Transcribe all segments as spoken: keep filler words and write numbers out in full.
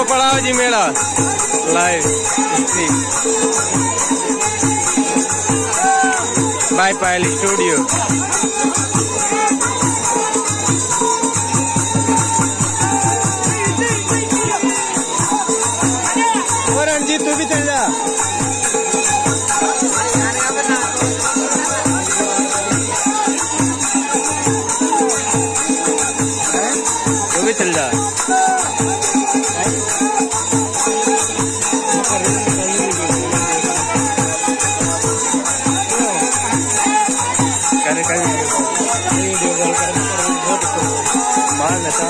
बोपाlavji मेला live by Payal studio. और रणजीत तू भी चल जा। तू भी चल जा। करे करे वीडियो कॉल कर मार नशा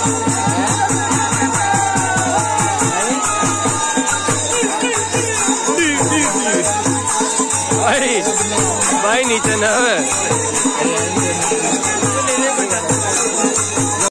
भाई भाई नीचे ना